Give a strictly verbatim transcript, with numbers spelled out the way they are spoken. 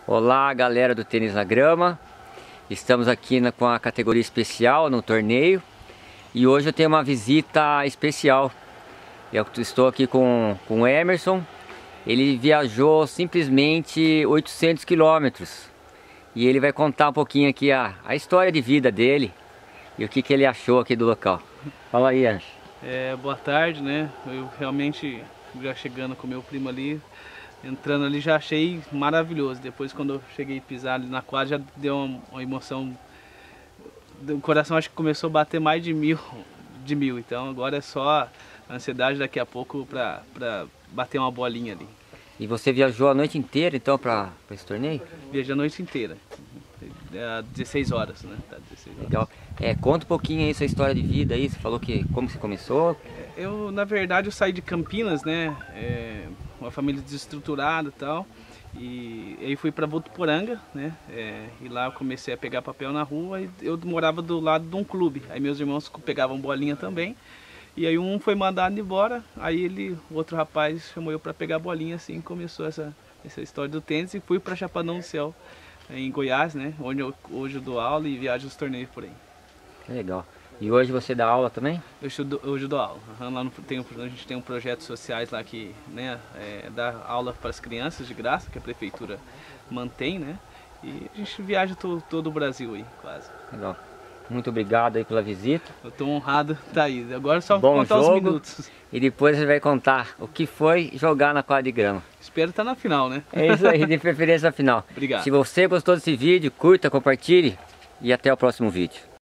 Olá, galera do Tênis na Grama. Estamos aqui na, com a categoria especial no torneio. E hoje eu tenho uma visita especial. Eu estou aqui com, com o Emerson. Ele viajou simplesmente oitocentos quilômetros. E ele vai contar um pouquinho aqui a, a história de vida dele e o que, que ele achou aqui do local. Fala aí, Emerson. É, boa tarde, né? Eu realmente, já chegando com meu primo ali, entrando ali, já achei maravilhoso. Depois, quando eu cheguei a pisar ali na quadra, já deu uma, uma emoção. O coração acho que começou a bater mais de mil, de mil. Então agora é só a ansiedade daqui a pouco para para bater uma bolinha ali. E você viajou a noite inteira então para esse torneio? Viajei a noite inteira, é, dezesseis horas, né? Tá, dezesseis horas. Legal. É, conta um pouquinho aí sua história de vida aí. Você falou que como você começou? Eu, na verdade, eu saí de Campinas, né? É, uma família desestruturada e tal. E aí fui para Votuporanga, né? É, e lá eu comecei a pegar papel na rua e eu morava do lado de um clube. Aí meus irmãos pegavam bolinha também. E aí um foi mandado embora, aí ele, o outro rapaz chamou eu para pegar bolinha, assim começou essa, essa história do tênis e fui para Chapadão do Céu, em Goiás, né? Onde eu, hoje eu dou aula e viajo os torneios por aí. Legal. E hoje você dá aula também? Eu estudo, hoje eu dou aula. Lá no, tem, a gente tem um projeto sociais lá que, né, é, dá aula para as crianças de graça, que a prefeitura mantém, né? E a gente viaja to, todo o Brasil aí, quase. Legal. Muito obrigado aí pela visita. Eu tô honrado, tá aí. Agora é só Bom contar jogo, os minutos. E depois você vai contar o que foi jogar na quadra de grama. Espero estar na final, né? É isso aí, de preferência na final. Obrigado. Se você gostou desse vídeo, curta, compartilhe e até o próximo vídeo.